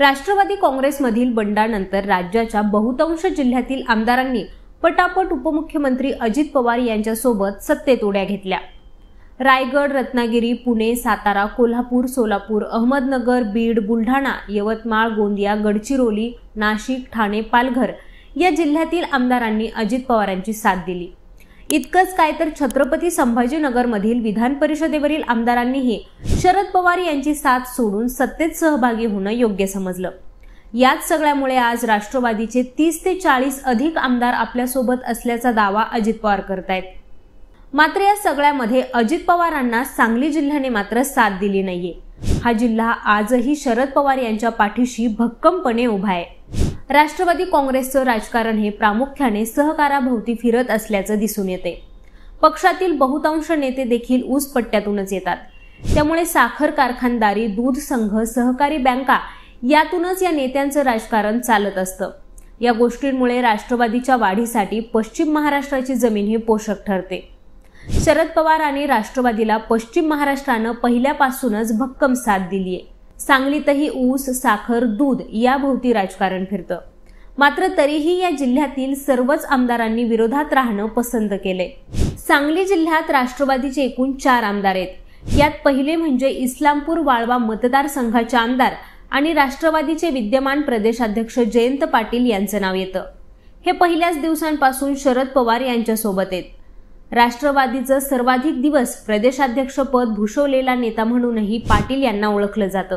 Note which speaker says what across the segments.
Speaker 1: राष्ट्रवादी काँग्रेसमधील बंडानंतर राज्याच्या बहुतांश जिल्ह्यातील आमदारांनी पटापट उपमुख्यमंत्री अजित पवार यांच्यासोबत सत्तेत उड्या घेतल्या। रायगड, रत्नागिरी, पुणे, सातारा, कोल्हापूर, सोलापूर, अहमदनगर, बीड, बुलढाणा, यवतमाळ, गोंदिया, गडचिरोली, नाशिक, ठाणे, पालघर या जिल्ह्यातील आमदारांनी अजित पवारांची साथ दिली। इतकंच काय तर छत्रपती संभाजीनगरमधील विधान परिषदेवरील आमदारांनीही शरद पवार यांची साथ सोडून सत्तेत सहभागी होणं योग्य समजलं। याच सगळ्यामुळे आज राष्ट्रवादीचे 30 ते 40 अधिक आमदार आपल्यासोबत असल्याचा दावा अजित पवार करतायत। मात्र या सगळ्यामध्ये अजित पवारांना सांगली जिल्ह्याने मात्र साथ दिली नाहीये। हा जिल्हा आजही शरद पवार यांच्या पाठीशी भक्कमपणे उभा आहे। राष्ट्रवादी काँग्रेसचं राजकारण हे प्रामुख्याने सहकाराभोवती फिरत असल्याचं दिसून येते। पक्षातील बहुतांश नेते देखील ऊस पट्ट्यातूनच येतात। त्यामुळे साखर कारखानदारी, दूध संघ, सहकारी बँका यातूनच या नेत्यांचं राजकारण चालत असतं। या गोष्टींमुळे राष्ट्रवादीच्या वाढीसाठी पश्चिम महाराष्ट्राची जमीन ही पोषक ठरते। शरद पवार आणि राष्ट्रवादीला पश्चिम महाराष्ट्रानं पहिल्यापासूनच भक्कम साथ दिलीय। सांगलीतही ऊस, साखर, दूध याभोवती राजकारण फिरतं। मात्र तरीही या जिल्ह्यातील सर्वच आमदारांनी विरोधात राहणं पसंत केले। सांगली जिल्ह्यात राष्ट्रवादीचे एकूण 4 आमदार आहेत। यात पहिले म्हणजे इस्लामपूर वाळवा मतदारसंघाचे आमदार आणि राष्ट्रवादीचे विद्यमान प्रदेशाध्यक्ष जयंत पाटील यांचं नाव येतं। हे पहिल्याच दिवसांपासून शरद पवार यांच्यासोबत आहेत। राष्ट्रवादीचं सर्वाधिक दिवस प्रदेशाध्यक्षपद भूषवलेला नेता म्हणूनही पाटील यांना ओळखलं जातं।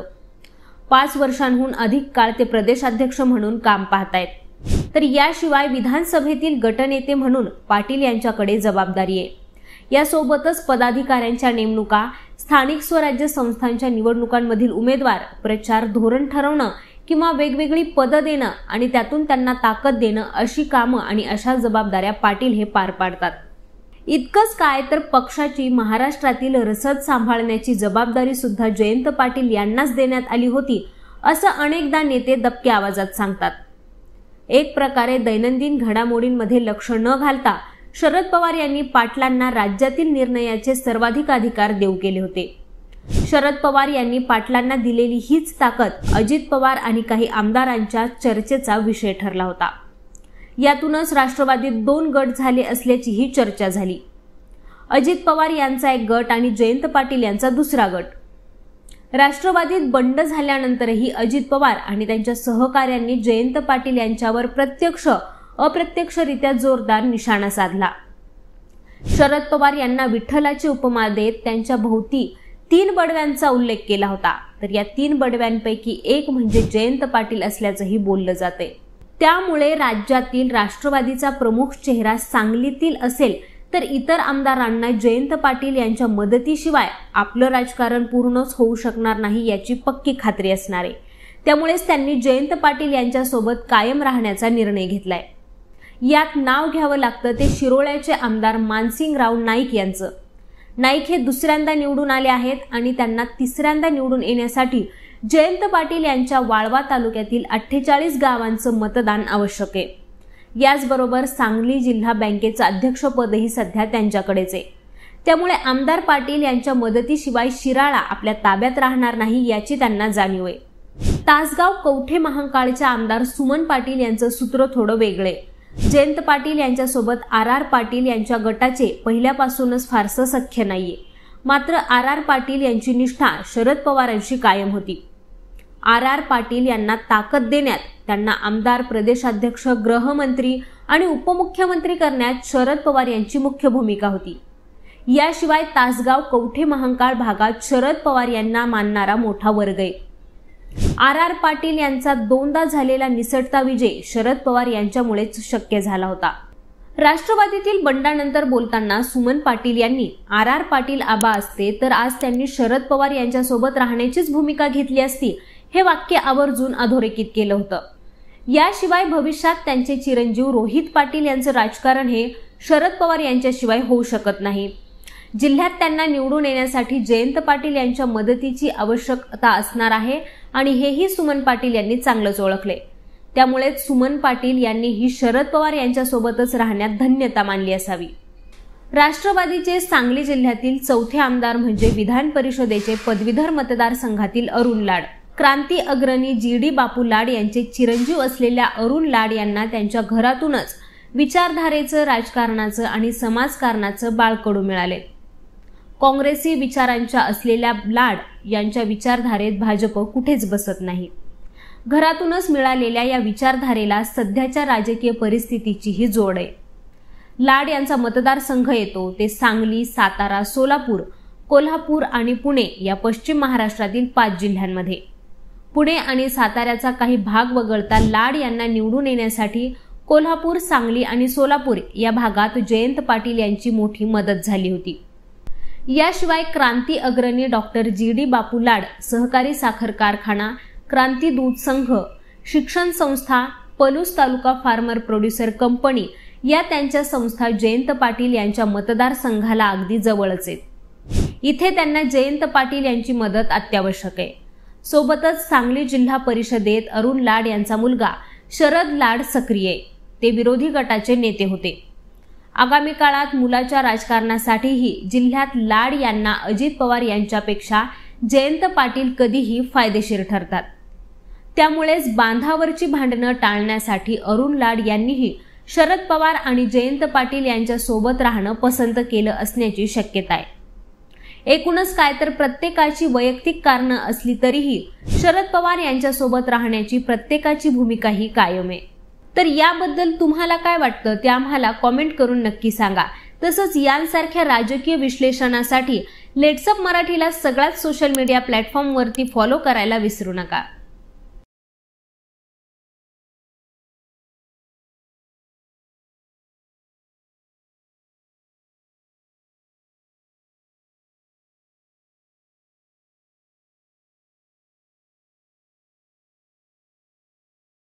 Speaker 1: 5 वर्षांहून अधिक काळ ते प्रदेशाध्यक्ष म्हणून काम पाहतायत। तर याशिवाय विधानसभेतील गटनेते म्हणून पाटील यांच्याकडे जबाबदारी आहे। यासोबतच पदाधिकाऱ्यांच्या नेमणुका, स्थानिक स्वराज्य संस्थांच्या निवडणुकांमधील उमेदवार, प्रचार, धोरण ठरवणं किंवा वेगवेगळी पदं देणं आणि त्यातून त्यांना ताकद देणं अशी कामं आणि अशा जबाबदाऱ्या पाटील हे पार पाडतात। इतकंच काय तर पक्षाची महाराष्ट्रातील रसद सांभाळण्याची जबाबदारी सुद्धा जयंत पाटील यांनाच देण्यात आली होती असं अनेकदा नेते दबक्या आवाजात सांगतात। एक प्रकारे दैनंदिन घडामोडींमध्ये लक्ष न घालता शरद पवार यांनी पाटलांना राज्यातील निर्णयाचे सर्वाधिक अधिकार देऊ केले होते। शरद पवार यांनी पाटलांना दिलेली हीच ताकद अजित पवार आणि काही आमदारांच्या चर्चेचा विषय ठरला होता। यातूनच राष्ट्रवादीत 2 गट झाले असल्याचीही चर्चा झाली। अजित पवार यांचा एक गट आणि जयंत पाटील यांचा दुसरा गट। राष्ट्रवादीत बंड झाल्यानंतरही अजित पवार आणि त्यांच्या सहकाऱ्यांनी जयंत पाटील यांच्यावर प्रत्यक्ष अप्रत्यक्षरित्या जोरदार निशाणा साधला। शरद पवार यांना विठ्ठलाची उपमा देत त्यांच्या भोवती 3 बडव्यांचा उल्लेख केला होता। तर या 3 बडव्यांपैकी एक म्हणजे जयंत पाटील असल्याचंही बोललं जाते। त्यामुळे राज्यातील राष्ट्रवादीचा प्रमुख चेहरा सांगलीतील असेल तर इतर आमदारांना जयंत पाटील यांच्या मदतीशिवाय आपलं राजकारण पूर्णच होऊ शकणार नाही याची पक्की खात्री असणार आहे। त्यामुळेच त्यांनी जयंत पाटील यांच्यासोबत कायम राहण्याचा निर्णय घेतलाय। यात नाव घ्यावं लागतं ते शिरोळ्याचे आमदार मानसिंगराव नाईक यांचं। नाईक हे दुसऱ्यांदा निवडून आले आहेत आणि त्यांना तिसऱ्यांदा निवडून येण्यासाठी जयंत पाटील यांच्या वाळवा तालुक्यातील 48 गावांचं मतदान आवश्यक आहे। याचबरोबर सांगली जिल्हा बँकेचं अध्यक्षपदही सध्या त्यांच्याकडेच आहे। त्यामुळे आमदार पाटील यांच्या मदतीशिवाय शिराळा आपल्या ताब्यात राहणार नाही याची त्यांना जाणीव आहे। तासगाव कवठे महांकाळच्या आमदार सुमन पाटील यांचं सूत्र थोडं वेगळे। जयंत पाटील यांच्यासोबत आर पाटील यांच्या गटाचे पहिल्यापासूनच फारसं सख्य नाहीये। मात्र आर पाटील यांची निष्ठा शरद पवारांशी कायम होती। आर पाटील यांना ताकद देण्यात, त्यांना आमदार, प्रदेशाध्यक्ष, गृहमंत्री आणि उपमुख्यमंत्री करण्यात शरद पवार यांची मुख्य भूमिका होती। याशिवाय तासगाव कवठे महांकाळ भागात शरद पवार यांना मानणारा मोठा वर्ग आहे। आर पाटील यांचा 2दा झालेला निसटता विजय शरद पवार यांच्यामुळेच शक्य झाला होता। राष्ट्रवादीतील बंडानंतर बोलताना सुमन पाटील यांनी आर पाटील आबा असते तर आज त्यांनी शरद पवार यांच्यासोबत राहण्याचीच भूमिका घेतली असती हे वाक्य आवर्जून अधोरेखित केलं होतं। याशिवाय भविष्यात त्यांचे चिरंजीव रोहित पाटील यांचं राजकारण हे शरद पवार यांच्याशिवाय होऊ शकत नाही। जिल्ह्यात त्यांना निवडून येण्यासाठी जयंत पाटील यांच्या मदतीची आवश्यकता असणार आहे आणि हेही सुमन पाटील यांनी चांगलंच ओळखले। त्यामुळे सुमन पाटील यांनीही शरद पवार यांच्यासोबतच राहण्यात धन्यता मानली असावी। राष्ट्रवादीचे सांगली जिल्ह्यातील 4थे आमदार म्हणजे विधान परिषदेचे पदवीधर मतदारसंघातील अरुण लाड। क्रांती अग्रणी जी.डी. बापू लाड यांचे चिरंजीव असलेल्या अरुण लाड यांना त्यांच्या घरातूनच विचारधारेचं, राजकारणाचं आणि समाजकारणाचं बाळकडू मिळाले. काँग्रेसी विचारांच्या असलेल्या लाड यांच्या विचारधारेत भाजप कुठेच बसत नाही. घरातूनच मिळालेल्या या विचारधारेला सध्याच्या राजकीय परिस्थितीचीही जोड आहे. लाड यांचा मतदारसंघ येतो ते सांगली, सातारा, सोलापूर, कोल्हापूर आणि पुणे या पश्चिम महाराष्ट्रातील 5 जिल्ह्यांमध्ये. पुणे आणि साताऱ्याचा काही भाग वगळता लाड यांना निवडून येण्यासाठी कोल्हापूर, सांगली आणि सोलापूर या भागात जयंत पाटील यांची मोठी मदत झाली होती. याशिवाय क्रांती अग्रणी डॉक्टर जी.डी. बापू लाड सहकारी साखर कारखाना, क्रांती दूध संघ, शिक्षण संस्था, Palus taluka farmer producer company या त्यांच्या संस्था जयंत पाटील यांच्या मतदारसंघाला अगदी जवळच आहेत. इथे त्यांना जयंत पाटील यांची मदत अत्यावश्यक आहे. सोबतच सांगली जिल्हा परिषदेत अरुण लाड यांचा मुलगा शरद लाड सक्रिय आहे. ते विरोधी गटाचे नेते होते. आगामी काळात मुलाच्या राजकारणासाठीही जिल्ह्यात लाड यांना अजित पवार यांच्यापेक्षा जयंत पाटील कधीही फायदेशीर ठरतात. त्यामुळेच बांधावरची भांडणं टाळण्यासाठी अरुण लाड यांनीही शरद पवार आणि जयंत पाटील यांच्या सोबत राहणं पसंत केलं असण्याची शक्यता आहे. एकूणच काय तर प्रत्येकाची वैयक्तिक कारणं असली तरीही शरद पवार यांच्यासोबत राहण्याची प्रत्येकाची भूमिकाही कायम आहे. तर याबद्दल तुम्हाला काय वाटतं ते आम्हाला कॉमेंट करून नक्की सांगा. तसंच यांसारख्या राजकीय विश्लेषणासाठी लेट्सअप मराठीला सगळ्याच सोशल मीडिया प्लॅटफॉर्मवरती फॉलो करायला विसरू नका.